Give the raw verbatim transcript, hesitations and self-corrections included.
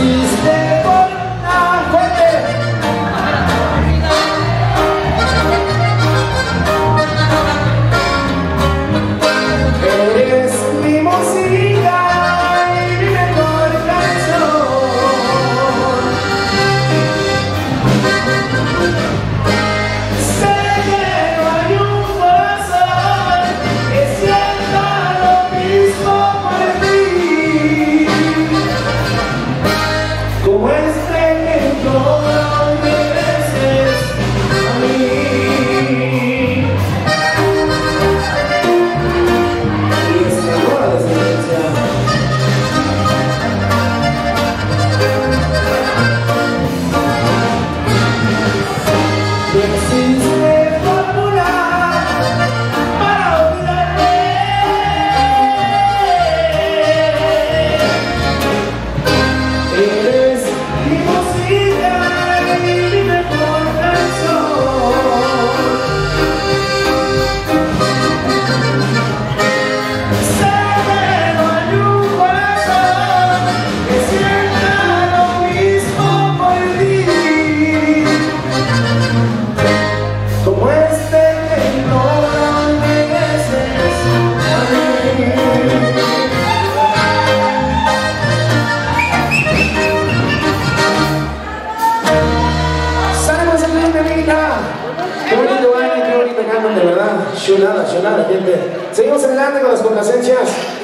existe por una fuente. Eres mi música y mi mejor canción. Sé que no hay un corazón que sienta lo mismo por ti, como este que no mereces a mí. Y es mejor la descendencia. No existe fórmula para olvidarte. Eres mi música y mi mejor canción. Sé que no hay un corazón que sienta lo mismo por ti, como este que no mereces a mí. ¡Saludos en la amiguita! ¡Qué bonito bailan, qué bonito cantan, de verdad! Chulada, chulada, gente. Seguimos adelante con las complacencias.